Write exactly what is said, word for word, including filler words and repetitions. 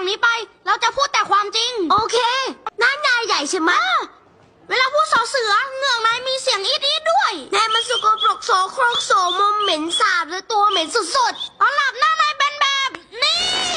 จากนี้ไปเราจะพูดแต่ความจริงโอเคน้านายใหญ่ใช่ไหมเวลาพูดสอเสือเหงือกนายมีเสียงอีดอีดด้วยนายมันสกปรกโสโครกโสมมเหม็นสาบและตัวเหม็นสุดๆเอาล่ะ